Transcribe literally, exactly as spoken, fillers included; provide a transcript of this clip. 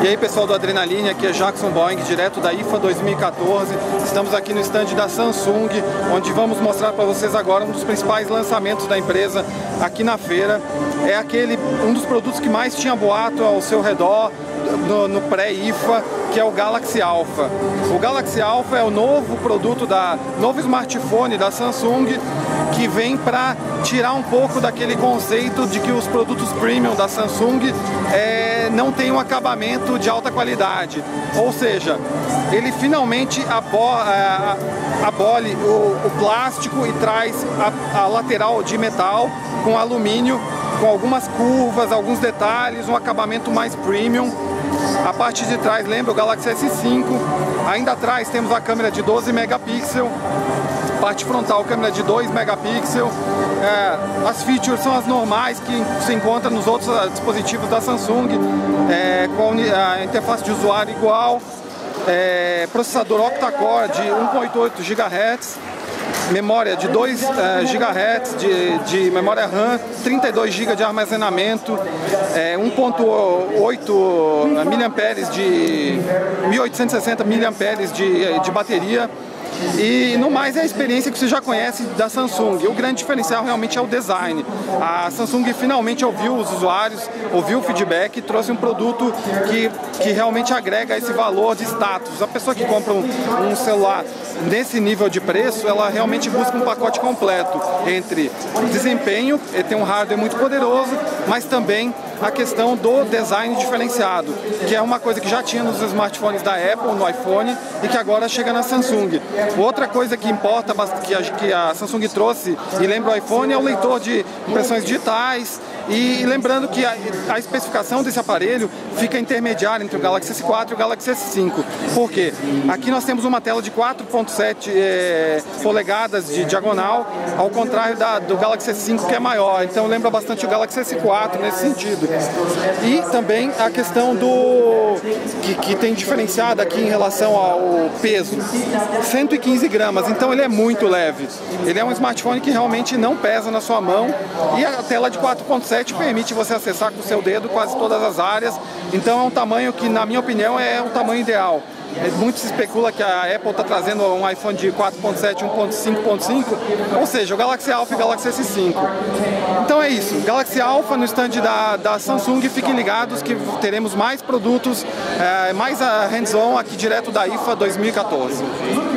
E aí pessoal do Adrenaline, aqui é Jackson Boeing, direto da I F A dois mil e quatorze. Estamos aqui no stand da Samsung, onde vamos mostrar para vocês agora um dos principais lançamentos da empresa aqui na feira. É aquele, um dos produtos que mais tinha boato ao seu redor no, no pré-I F A, que é o Galaxy Alpha. O Galaxy Alpha é o novo produto, da novo smartphone da Samsung, que vem para tirar um pouco daquele conceito de que os produtos premium da Samsung é, não tem um acabamento de alta qualidade. Ou seja, ele finalmente abo, a, abole o, o plástico e traz a, a lateral de metal com alumínio, com algumas curvas, alguns detalhes, um acabamento mais premium. A parte de trás lembra o Galaxy S cinco. Ainda atrás temos a câmera de doze megapixels. Parte frontal, câmera de dois megapixels. É, as features são as normais que se encontram nos outros dispositivos da Samsung, é, com a interface de usuário igual, é, processador octa-core de um ponto oito gigahertz, memória de dois gigahertz de, de memória RAM, trinta e dois gigas de armazenamento, é, um ponto oito miliamperes de mil oitocentos e sessenta miliamperes de, de bateria. E no mais é a experiência que você já conhece da Samsung. O grande diferencial realmente é o design. A Samsung finalmente ouviu os usuários, ouviu o feedback e trouxe um produto que, que realmente agrega esse valor de status. A pessoa que compra um, um celular nesse nível de preço, ela realmente busca um pacote completo entre desempenho, ele tem um hardware muito poderoso, mas também a questão do design diferenciado, que é uma coisa que já tinha nos smartphones da Apple, no iPhone, e que agora chega na Samsung. Outra coisa que importa, que a, que a Samsung trouxe e lembra o iPhone, é o leitor de impressões digitais. E lembrando que a, a especificação desse aparelho fica intermediária entre o Galaxy S quatro e o Galaxy S cinco. Por quê? Aqui nós temos uma tela de quatro ponto sete é, polegadas de diagonal, ao contrário da, do Galaxy S cinco, que é maior. Então lembra bastante o Galaxy S quatro nesse sentido. E também a questão do que, que tem diferenciado aqui em relação ao peso, cento e quinze gramas, então ele é muito leve. Ele é um smartphone que realmente não pesa na sua mão, e a tela de quatro ponto sete permite você acessar com o seu dedo quase todas as áreas. Então é um tamanho que, na minha opinião, é o tamanho ideal. Muito se especula que a Apple está trazendo um iPhone de quatro ponto sete, um ponto cinco ponto cinco, ou seja, o Galaxy Alpha e o Galaxy S cinco. Então é isso, Galaxy Alpha no stand da, da Samsung. Fiquem ligados que teremos mais produtos, é, mais hands-on aqui direto da I F A dois mil e quatorze.